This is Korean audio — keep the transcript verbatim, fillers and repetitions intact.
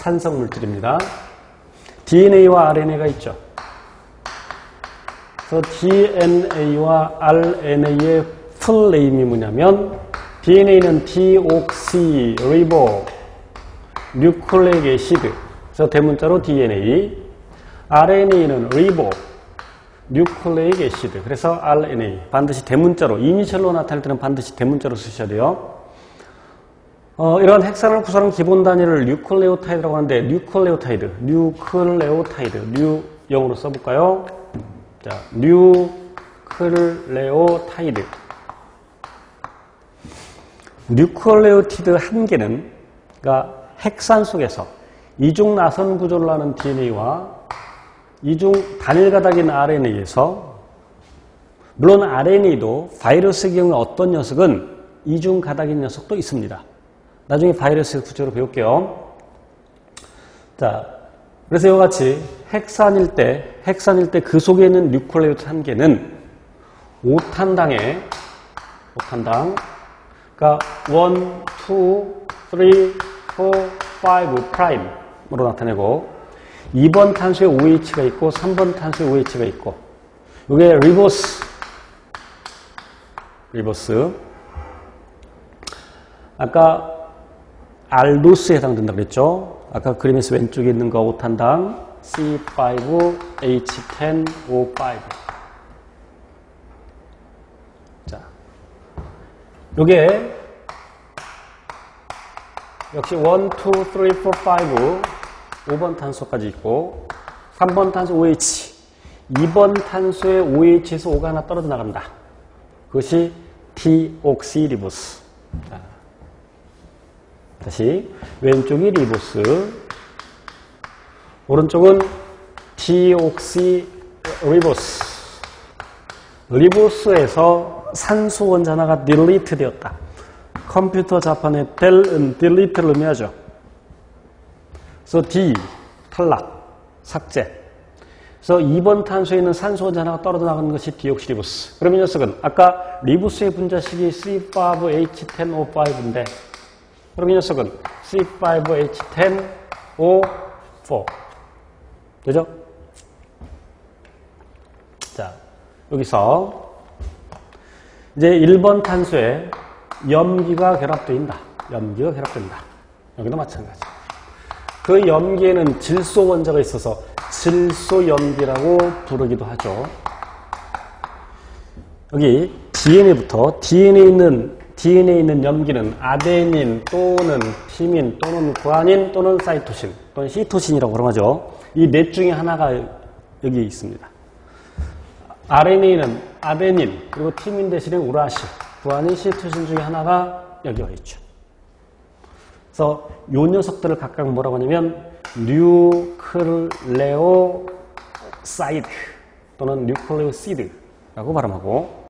산성 물질입니다. 디엔에이와 알엔에이가 있죠. 그래서 디엔에이와 알엔에이의 풀 네임이 뭐냐면 디엔에이는 디옥시 리보 뉴클레익 애시드, 그래서 대문자로 디엔에이, 알엔에이는 리보 뉴클레익 애시드, 그래서 알엔에이. 반드시 대문자로, 이니셜로 나타낼 때는 반드시 대문자로 쓰셔야 돼요. 어, 이런 핵산을 구성하는 기본 단위를 뉴클레오타이드라고 하는데, 뉴클레오타이드, 뉴클레오타이드, 뉴 영어로 써볼까요? 자, 뉴클레오타이드. 뉴클레오티드 한 개는, 그러니까 핵산 속에서 이중 나선 구조를 하는 디엔에이와 이중 단일 가닥인 알엔에이에서, 물론 알엔에이도 바이러스의 경우 어떤 녀석은 이중 가닥인 녀석도 있습니다. 나중에 바이러스 구조로 배울게요. 자, 그래서 이와 같이 핵산일 때, 핵산일 때 그 속에 있는 뉴클레오티드 한 개는 오 탄당에, 오 탄당, 그러니까 일, 이, 삼, 사, 오 프라임으로 나타내고, 이 번 탄수에 오에이치가 있고 삼 번 탄수에 오에이치가 있고, 이게 리보스, 리보스. 아까 알도스에 해당된다고 그랬죠. 아까 그림에서 왼쪽에 있는 거 오 탄당 씨 파이브 에이치 텐 오 파이브. 자, 요게 역시 일, 이, 삼, 사, 오 오 번 탄소까지 있고, 삼 번 탄소 오에이치, 이 번 탄소의 오에이치에서 오가 하나 떨어져 나간다. 그것이 디옥시리보스. 자, 다시 왼쪽이 리보스, 오른쪽은 디옥시리보스. 리보스에서 산소 원자나가 딜리트 되었다. 컴퓨터 자판에 델은 딜리트를 의미하죠. 그래서 D, 탈락, 삭제. 그래서 이 번 탄소에 있는 산소 원자나가 떨어져 나가는 것이 디옥시리보스. 그럼 이 녀석은 아까 리보스의 분자식이 씨 파이브 에이치 텐 오 파이브인데, 그럼 이 녀석은 씨 파이브 에이치 텐 오 사. 되죠? 자, 여기서 이제 일 번 탄소에 염기가 결합되어있다. 염기가 결합된다. 여기도 마찬가지. 그 염기에는 질소 원자가 있어서 질소염기라고 부르기도 하죠. 여기 디엔에이부터 디엔에이에 있는 디엔에이에 있는 염기는 아데닌 또는 티민 또는 구아닌 또는 사이토신 또는 시토신이라고 그러죠. 이 넷 중에 하나가 여기 있습니다. 알엔에이는 아데닌 그리고 티민 대신에 우라신, 구아닌, 시토신 중에 하나가 여기 와 있죠. 그래서 이 녀석들을 각각 뭐라고 하냐면 뉴클레오사이드 또는 뉴클레오시드라고 발음하고,